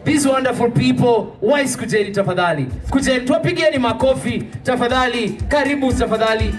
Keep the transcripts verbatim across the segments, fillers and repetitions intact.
these wonderful people, wise kujeni tafadhali. Kujeni, tuwapigeni makofi tafadhali. Karibu tafadhali.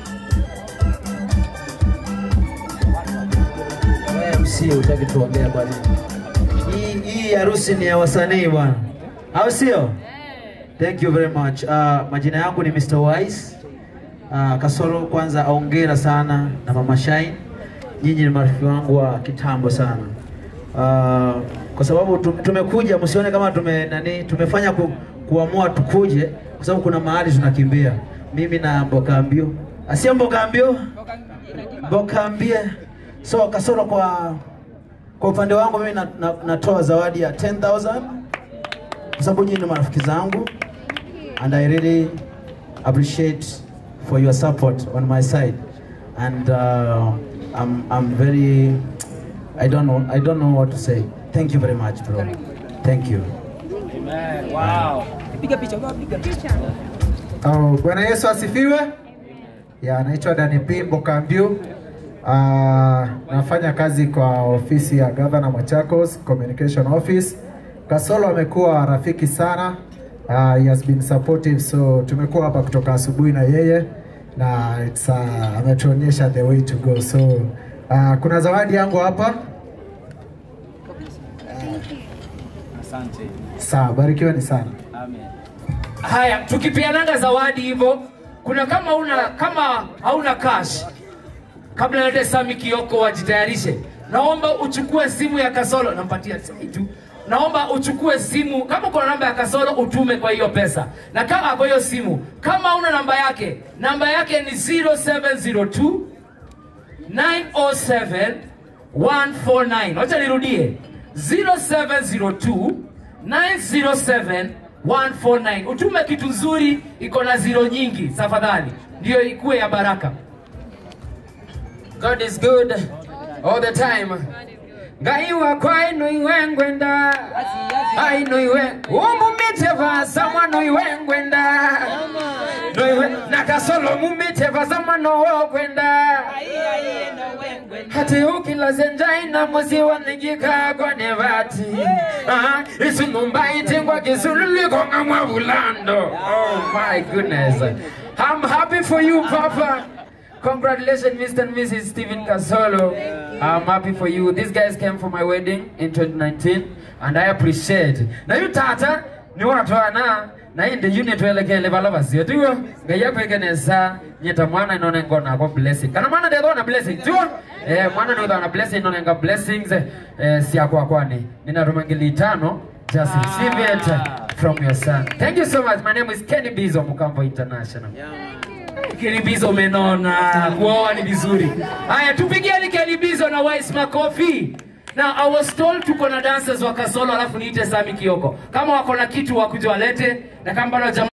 M C utaki tuongea bwana. Hii hii harusi ni ya wasanii bwana. Au sio? Thank you very much. Uh, majina yangu ni mister Wise. Uh, Kasolo kwanza aongera sana na Mama Shine. Nyinyi ni marafiki wangu wa kitambo sana. Uh, kwa sababu tumekuja, msione kama tume nani tumefanya ku, kuamua tukuje kwa sababu kuna mahali tunakimbia. Mimi na Mboka mbio. Asia Mboka mbio? Mboka mbio. So Kasolo kwa kwa upande wangu mimi na, na, natoa zawadi ya ten thousand kwa sababu nyinyi ni marafiki zangu, and I really appreciate for your support on my side, and uh, I'm I'm very I don't know I don't know what to say. Thank you very much, bro. Thank you. Amen. Wow. Piga picha, piga picha. Oh, Bwana Yesu asifiwe. Ya, naitwa Dani P. Mboka Mbiu. Uh, nafanya kazi kwa ofisi ya Governor Machakos Communication Office. Kasolo amekuwa rafiki sana. Uh, he has been supportive, so tumekuwa hapa kutoka asubuhi na yeye, na it's uh, ametuonyesha the way to go. So uh, kuna zawadi yangu hapa. Asante. Sawa, barikiweni sana. Amen. Haya, tukipeananga zawadi hivyo, kuna kama una kama hauna cash, kabla nilete Sami Kioko wajitayarishe, naomba uchukue simu ya Kasolo, nampatia tu. Naomba uchukue simu, kama uko na namba ya Kasolo utume kwa hiyo pesa. Na kama kwa hiyo simu, kama una namba yake, namba yake ni zero seven zero two nine zero seven one four nine. Wacha nirudie. zero seven zero two nine zero seven one four nine. Utume kitu nzuri, iko na zero nyingi, tafadhali. Ndio ikuwe ya baraka. God is good all the time. Gaiwa kwa inu iwengwenda Ainu iwe Umumite sama no iwengwenda No iwe Nakasolo mumite sama no wengwenda Hati ukila zenjaina Musi wanigika kwa nevati Isu numbai tingwa kisululi konga mwavulando. Oh my goodness. I'm happy for you, Papa. Congratulations, Mister and Missus Stephen Kasolo. I'm happy for you. These guys came for my wedding in twenty nineteen, and I appreciate. Now you tata, ni watu wana na in the unit weleke level of us. You do. Gaya kwekenesa nyeta mwana inone ngona kwa blessing. Kana mwana de ngona blessing. Tu? Eh mwana ni ngona blessing inone ngona blessings eh si akwa kwani. Nina rumangili tano. Just receive it from your son. Thank you so much. My name is Kenny Bizzoh Mukambo International. Kenny Bizzoh menona kuoa ni vizuri. Haya tupigieni Kenny Bizzoh na Wise makofi. Now I was told tuko na dancers wa Kasolo alafu niite Sami Kioko. Kama wako na kitu wakuja walete, na kama bado